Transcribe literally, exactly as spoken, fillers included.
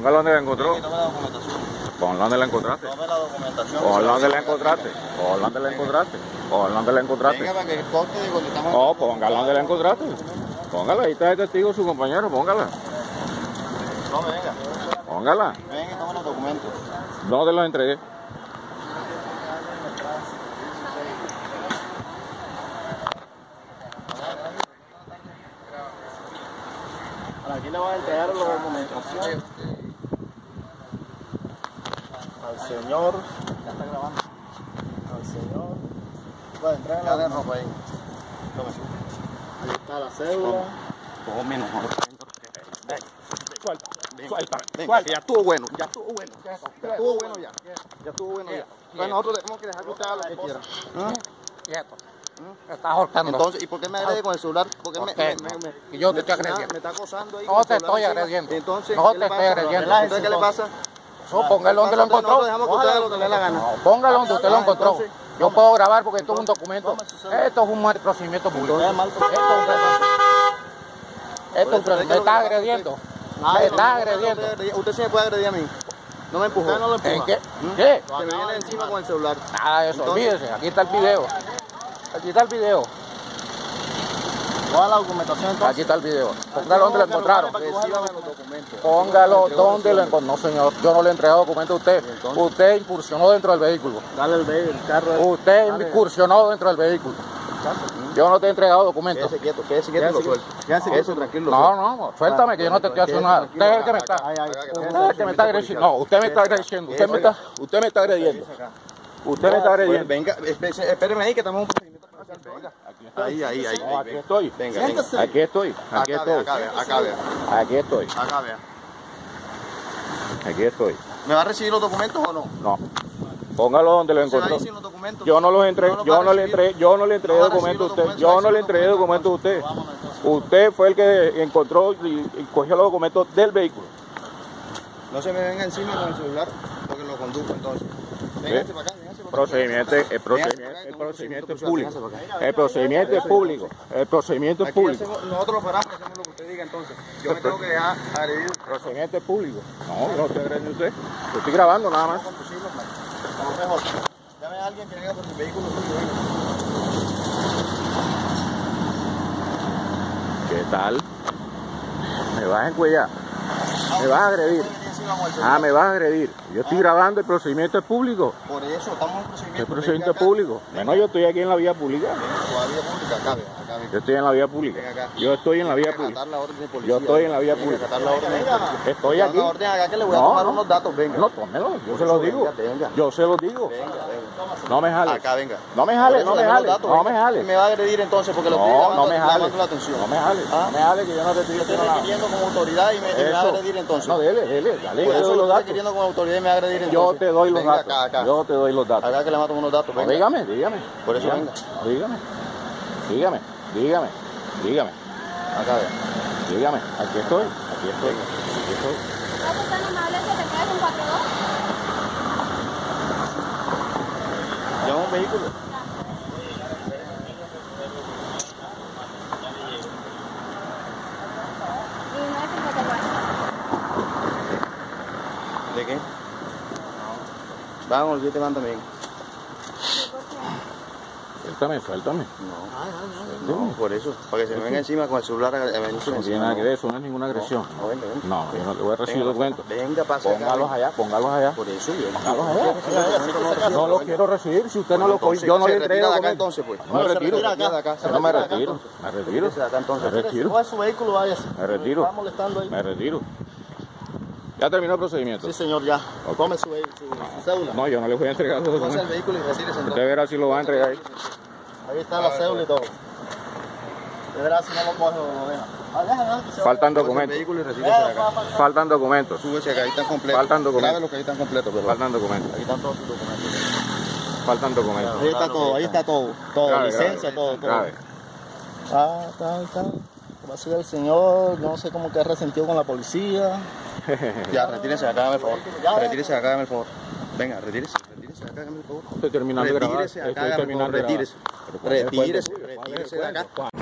Póngalo donde la encontró. Tome la documentación. Ponla donde la encontraste. Tome la documentación. Ponla donde la encontraste. Ponla donde la encontraste. Ponla donde la encontraste. Venga, para que corte digo que estamos... Oh, póngala donde la encontraste. Póngala, ahí está el testigo, su compañero, póngala. No, venga. Póngala. Venga y tome los documentos. ¿Dónde los entregué? Aquí le van a entregar la documentación al señor. Ya está grabando. Al señor. Va a entrar en la ropa ahí. Ahí está la cédula. Todo menos. Suelta, suelta, suelta. Ya estuvo bueno, ya estuvo bueno. Ya estuvo bueno ya. Ya estuvo bueno ya. Entonces nosotros tenemos que dejar que usted haga lo que quiera. Quieto. Me está ahorcando. Entonces, ¿y por qué me agrede con el celular? Porque me, me, me, me, Y yo te estoy me- agrediendo. Me está acosando ahí. No con el te celular estoy encima. agrediendo. Entonces, No ¿qué te le estoy pasa? agrediendo. Entonces, ¿qué le pasa? No, póngalo donde lo encontró. Nosotros dejamos que usted haga lo que le dé la gana. No, póngalo donde usted lo encontró. Entonces, Yo puedo grabar porque esto es un documento. Esto es un mal procedimiento público. Esto es un Esto es un procedimiento. Me está agrediendo. Me está agrediendo. Usted sí me puede agredir a mí. No me empujó. Usted no lo empuja. ¿En qué? ¿Qué? Se me viene encima con el celular. Nada de eso, Entonces- olvídese. Aquí está el video. Aquí está el video. Toda la documentación entonces. Aquí está el video. Póngalo donde lo encontraron. Recíbame los documentos. Póngalo donde lo encontró. No, señor. Yo no le he entregado documento a usted. Usted incursionó dentro del vehículo. Dale el, el carro. Usted incursionó dentro del vehículo. Yo no te he entregado documentos. Quédese quieto, quédese quieto y lo suelto. Quédese Quédese tranquilo. No, no, suéltame que yo no te estoy haciendo nada. Usted es el que me está. Ay, ay. Usted es el que me está agrediendo. No, usted me está agrediendo. Usted me está, usted me está agrediendo. Usted me está agrediendo. Venga, espé- espéreme ahí que estamos en un procedimiento procesal. Venga. Ahí, ahí, ahí. No, aquí estoy. Venga, venga. Aquí estoy. Aquí Acá vea, estoy. acá vea, acá vea. Aquí estoy. Acá vea. Aquí estoy. ¿Me va a recibir los documentos o no? No. Póngalo donde lo Se va a encontró. ir sin los documentos. Yo no los entregué, los va yo a no le recibir. entregué, yo no le entregué No va a documentos a usted. recibir los Yo no documentos, le entregué los documentos a usted. Usted fue el que encontró y, y cogió los documentos del vehículo. No se me venga encima con el celular porque lo conduzco entonces. Véngase para acá, véngase para acá. Procedimiento, el procedimiento, el procedimiento es público. El procedimiento es público. El procedimiento es Aquí público. hacemos- nosotros lo paramos y hacemos lo que usted diga entonces. Yo me tengo que dejar agredir. El procedimiento es público. No, no estoy agrediendo a usted. Yo estoy grabando nada más. Vamos mejor. Llame a alguien que venga por el vehículo suyo. venga. ¿Qué tal? Me vas a encuellar. Me vas a agredir. Ah, me vas a agredir. Yo estoy grabando, el procedimiento es público. Por eso estamos en un procedimiento. El procedimiento es Venga acá. público. Bueno, yo estoy aquí en la vía pública. Venga, por la vía pública, acá, vea, acá, venga. Yo estoy en la vía pública. Venga acá. Yo estoy en la vía Tiene que pública. acatar la orden de policía. Yo estoy en la vía Tiene que pública. acatar la orden de policía. Estoy Tengo aquí. una orden acá que le voy a No, tomar no. unos datos, venga. No, tómelo, yo se los digo. Venga, venga. Yo se los digo. Venga, venga. No me jale. Acá, venga. No me jale, Por eso, no me dame los jale. datos, No venga. me jale. Me va a agredir entonces porque lo estoy No, llamando, no me jale. llamando la atención. No me jale. ¿Ah? No me jale que yo no te estoy Yo estoy diciendo nada. requiriendo como autoridad y me, y me va a Eso. agredir entonces. No, dele, dele, dale. Por Yo te eso doy lo los estoy datos. requiriendo como autoridad y me va a agredir Yo entonces. te doy los Venga datos. acá, acá. Yo te doy los datos. Acá que le mato unos datos, No, venga. dígame, dígame. Por eso dígame, venga. Dígame. Dígame, dígame, dígame, Acá, vea. dígame. Aquí estoy, aquí estoy, aquí estoy. ¿No es tan amable que te quedes en cuatro dos? Llama un vehículo. Y no es cincuenta y cuatro. ¿De qué? Vamos, yo te mando también. Suéltame, suéltame. No, no, por eso. Para que se me venga encima con el celular a venirse Eso no tiene nada que ver, eso no es ninguna agresión. No, venga, venga. No, yo no le voy a recibir Venga, documentos. Venga, pase acá. Póngalos allá, póngalos allá. Por eso yo. Póngalos allá. No los quiero recibir, si usted no lo coge, Entonces, yo no se le retira entrego de acá documentos. entonces, pues. No me Se retiro. retira acá, de acá, se No me retira acá, retiro, entonces. me retiro, Retírese de acá entonces. me retiro, Coge su vehículo, váyase. me retiro, Está molestando ahí. me retiro. Ya terminó el procedimiento. Sí, señor, ya. Tome su, su, su cédula. No, yo no le voy a entregar los Pase el documentos. vehículo y retírese Usted entonces. verá si lo va a entregar ahí. Ahí está la cédula y todo. De verás si no lo coge o lo deja. Ah, deja, deja, que se Faltan Pase el documentos. vehículo y retírese de acá. Faltan documentos. Súbese acá, ahí están completos. Faltan documentos. Grabe lo que ahí están completos, pero. Faltan documentos. Ahí están todos sus documentos. Faltan documentos. Ahí está todo, ahí está todo. Todo, Grave, licencia, grave, todo, todo. grave. Ah, está, está. Va a ser el señor, yo no sé cómo que ha resentido con la policía. Ya, retírese de acá, hágame el favor. Ya, Retírese de acá, hágame el favor. Venga, retírese. Retírese de acá, hágame el favor. Estoy terminando de grabar. Retírese de acá, Estoy hágame el terminando favor. de grabar. Retírese. Pero ¿cuál es el cuento? Retírese. Retírese de acá.